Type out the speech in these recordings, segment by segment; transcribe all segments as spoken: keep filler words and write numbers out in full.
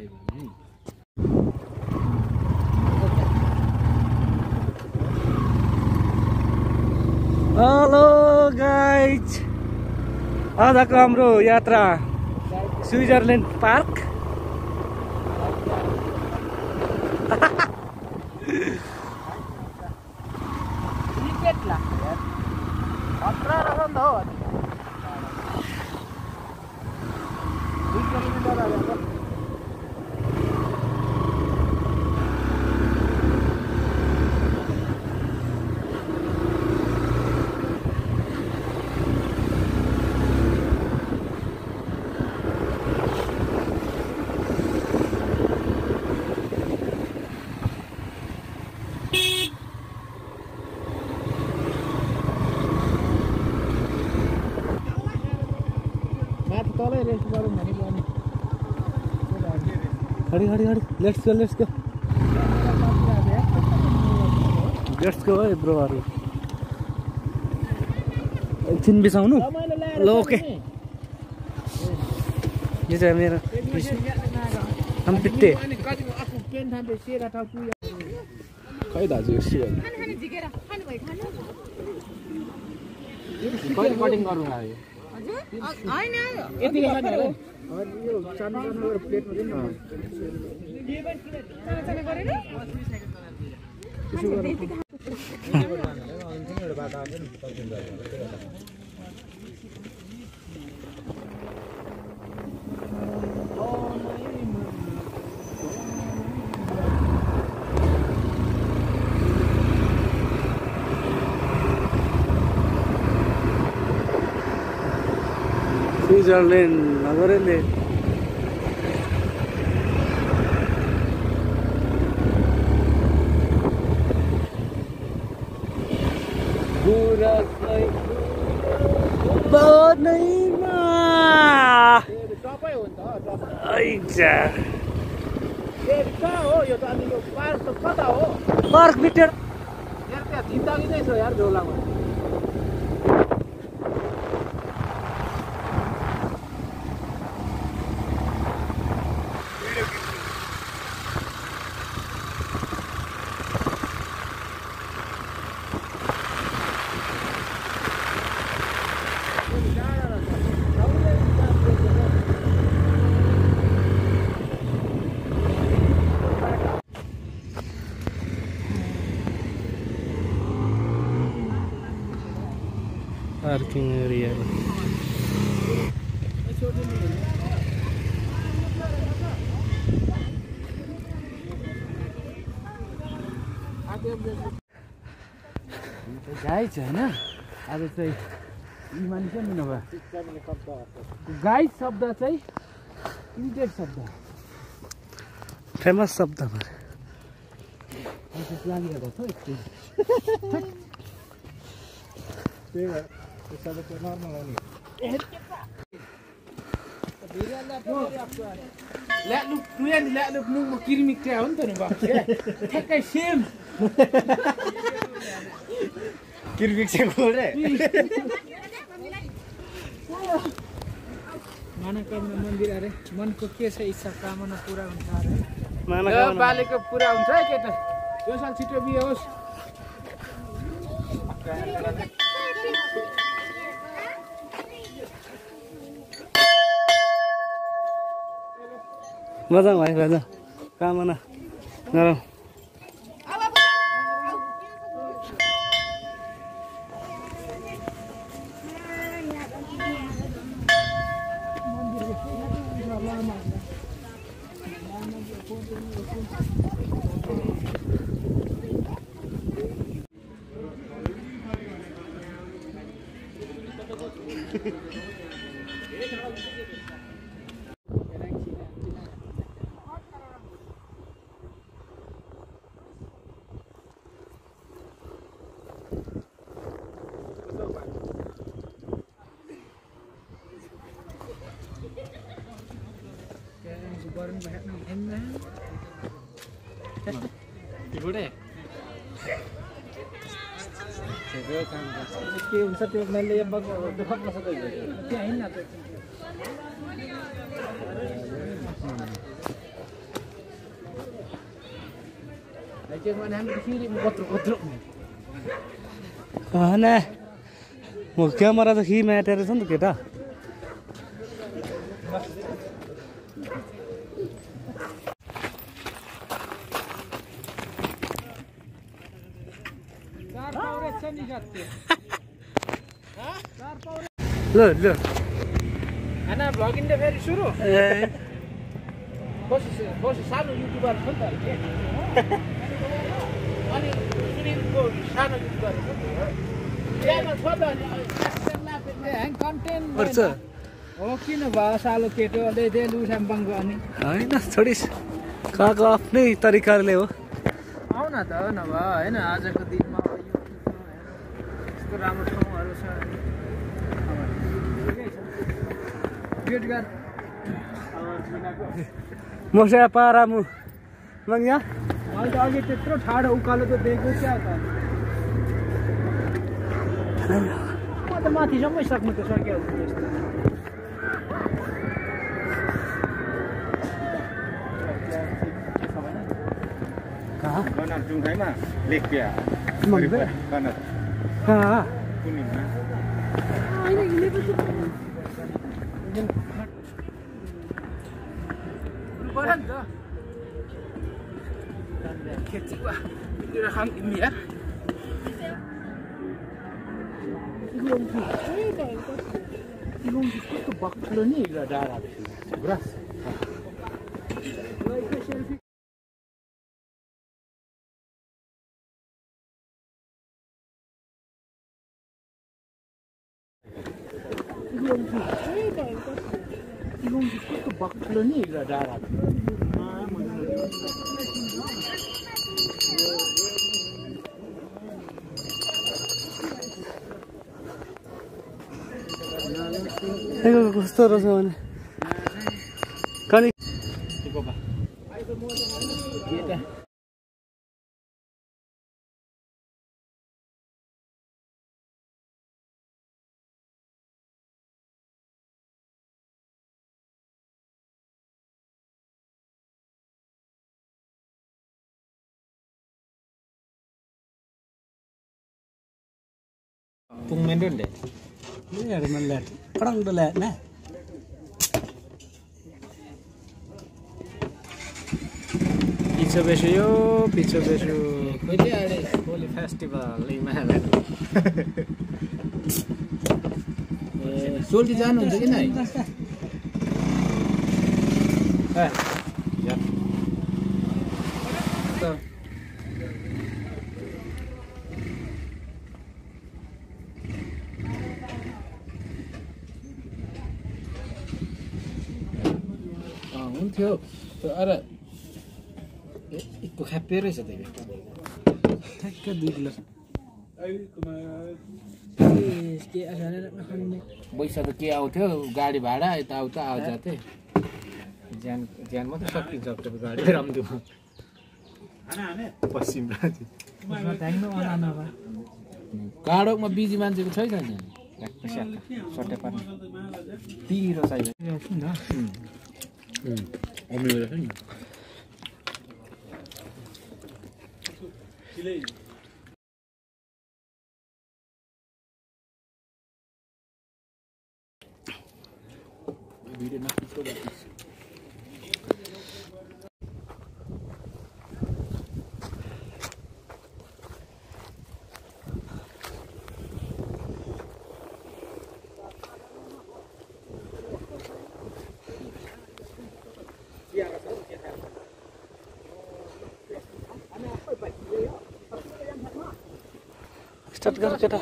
Hello guys, आजको हाम्रो यात्रा Switzerland park. Hurry hurry hurry let's go let's go let's go है ब्रोहरू। एकछिन बिसाउनु ल। ओके, यो चाहिँ मेरो हम पिट्टे खै दाजु यो कहिले कटिङ गर्नु लाग्यो हैन यति खाने हो। यो सानो सानो प्लेटमा दिनु न। सानो सानो गरेन त्यसो गरेर एउटा बाटो आउँछ नि तल्तिर स्विजरल्यान्ड नगरले पार्क भित्र जिन्दगी नै छ यार झोलामा। पार्किंग एरिया गाइज हैन। आज चाहिँ इमान के मिल्नु भयो। गाइज शब्द चाहिँ इन्टेड शब्द, फेमस शब्द भयो। लागिरहेको छ एकछिन सबैको नर्मल हो नि। ल्यालु तुयान ल्यालु नुङ म किर्मिक क्या हो नि त नि बाक्स ठ्याक्कै सेम किर्मिक चाहिँ गोरे मनोकामना मन्दिर अरे मनको के छ इच्छा कामना पुरा हुन्छ अरे। मनोकामना बालेको पुरा हुन्छ है केटा। यो साल छिटो बिहे होस्। मजा भयो राजा कामना गरौँ। के हुन्छ त्यो मैले दुःख नसक्दै त्यहाँ हिँड्न के भने हामी फेरि कत्रो कत्रो होइन म क्यामेरा त खी म्याटेर छ नि त केटा ल ल खाना भ्लगिङ त फेरि सुरु ए कसो कसो सानो युट्युबर छ नि त अनि सुनिलको सानो युट्युबर छ नि त्यहाँ छ त ह्याङ कन्टेन्ट पर्छ हो किन भयो सालो केटो अलि दे लु स्याम्पङको अनि होइन थोडी काको आफ्नै तरिकाले हो आउ न त नभए होइन आजको दिनमा अब यो यस्तो राम्रो ठाउँहरू छ बेडगार मस्या पारामु लङ्ग्या मैले त अघि त्यत्रो ठाडो उकालो त दिएको क्या त म त माथिसम्मै सक्नु त सकिहाल्छु यस्तो कहाँ कनर जुङखाइमा लेख्या मन्दिर कनर कहाँ कुनिमा होइन हिँडेपछि गर नि त खेती वा राखम तिमी यार कस्तो बक्लो नि डाँडा पुरा कस्तो बक्लो नि डाँडा कस्तो रहेछ भने कनि पुङमेन दे นี่อะไรมันแหลกกระดังตัวแหลกนะ पिछो बेसो यो पिछो बेसो कहिले आले होली फेस्टिभल लिमा ए सोल्टी जानुहुन्छ कि नै ए या त हुन्थ्यो अरे एकको खापे रहेछ त्यही ठ्याक्क दुई किलो पैसा त के आउँथ्यो गाडी भाडा यताउता आउँछ थिएँ ज्यान ज्यान मात्रै सकिन्छ गाडी रामदुमा पश्चिम गाडोमा बिजी मान्छेको छैन नि सट्टै पार्ने पिरो चाहियो अमिलो रहेछ नि भिडियो नखिच्नु स्टार्ट गर केटा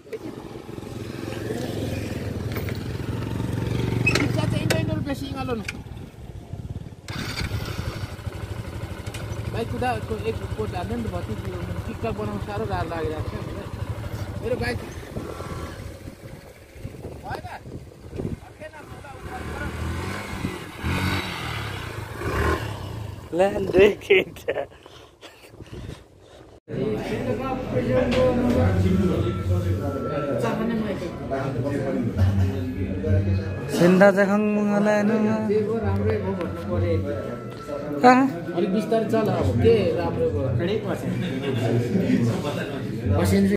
बाइक कुदा एक कोट हाल्दैन नि त भति टिकटक बनाउनु साह्रो गाह्रो लागिरहेको छ मेरो बाइक ल्यान्ड केटा सिन्धा चाहिँ खाङ लानु राम्रै हो भन्नु पर्यो कहाँ अलिक बिस्तारै चल अब के राम्रो भयो